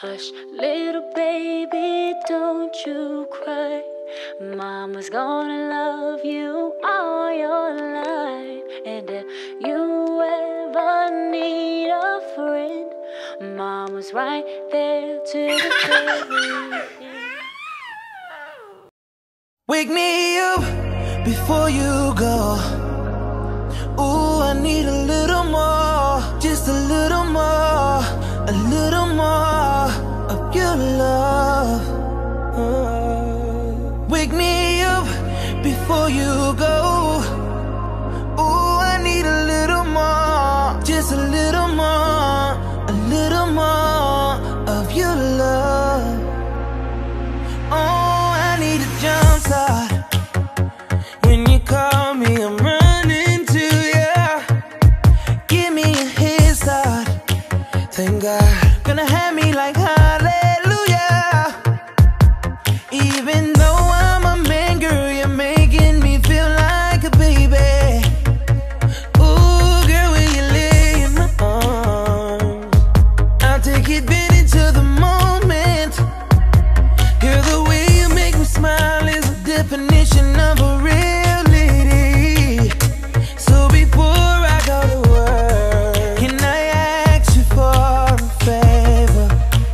Hush, little baby, don't you cry. Mama's gonna love you all your life. And if you ever need a friend, Mama's right there to the very end. Wake me up before you go. Ooh, I need a little more, just a little more of your love. Wake me up before you go. Ooh, I need a little more, just a little more of your love. Oh, I need a jump start. When you call me, I'm running to you. Give me a head start. Thank God, gonna have me like hallelujah. Even though I'm a man, girl, you're making me feel like a baby. Ooh, girl, when you lay in my arms, I'll take advantage of the moment. Girl, the way you make me smile is the definition of a real lady. So before I go to work, can I ask you for a favor?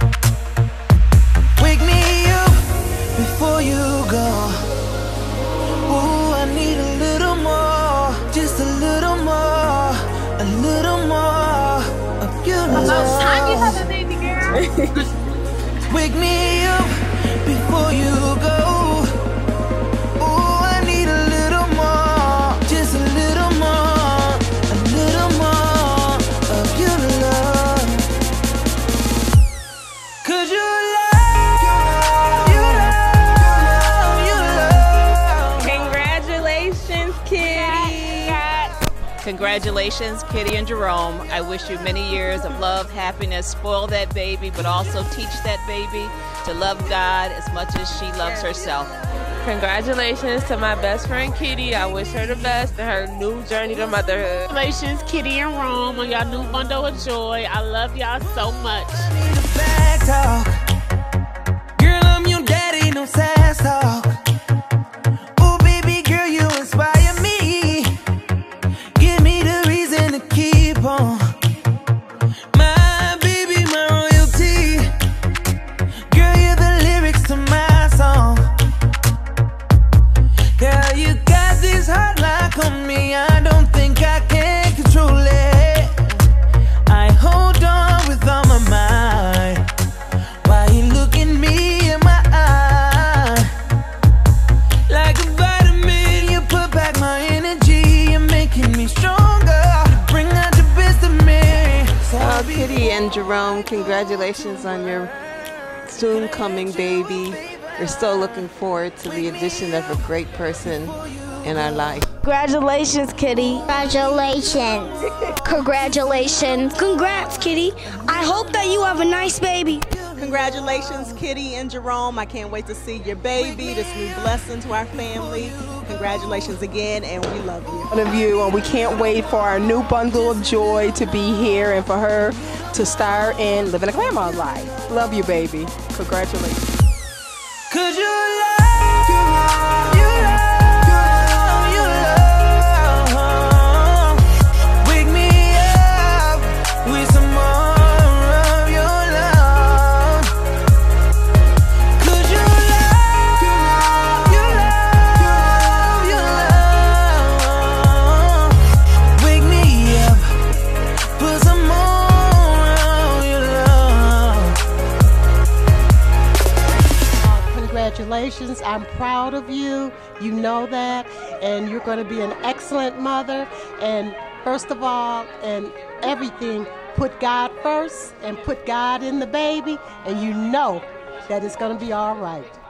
Wake me up before you go. Ooh, I need a little more, just a little more of your love. About time you have a baby girl. Wake me up before you go. Ooh, I need a little more, just a little more of your love. 'Cause you love. Congratulations, Kitty. Congratulations, Kitty and Jerome. I wish you many years of love, happiness, spoil that baby, but also teach that baby to love God as much as she loves herself. Congratulations to my best friend Kitty. I wish her the best in her new journey to motherhood. Congratulations, Kitty and Rome, on your new bundle of joy. I love y'all so much. I need a back talk. Girl, I'm your daddy, no sass talk. Ooh, baby girl, you inspire me. Give me the reason to keep on. My baby, my royalty. Girl, you're the lyrics to my song. Girl, you got this hot lock on me. I don't think I can control it. I hold on with all my might while you look at me in my eye. Like a vitamin, you put back my energy. You're making me stronger to bring out the best of me. Oh, Kitty and Jerome, congratulations on your soon coming baby. We're so looking forward to the addition of a great person in our life. Congratulations, Kitty. Congratulations. Congratulations. Congrats, Kitty. I hope that you have a nice baby. Congratulations, Kitty and Jerome. I can't wait to see your baby, this new blessing to our family. Congratulations again, and we love you. One of you, and we can't wait for our new bundle of joy to be here and for her to star in living a grandma's life. Love you, baby. Congratulations. 'Cause you love. Wake me up with some more of your love. 'Cause you love. Wake me up, put some more of your love. Congratulations, I'm proud of you. You know that, and you're going to be an excellent mother. And first of all, and everything, put God first and put God in the baby, and you know that it's going to be all right.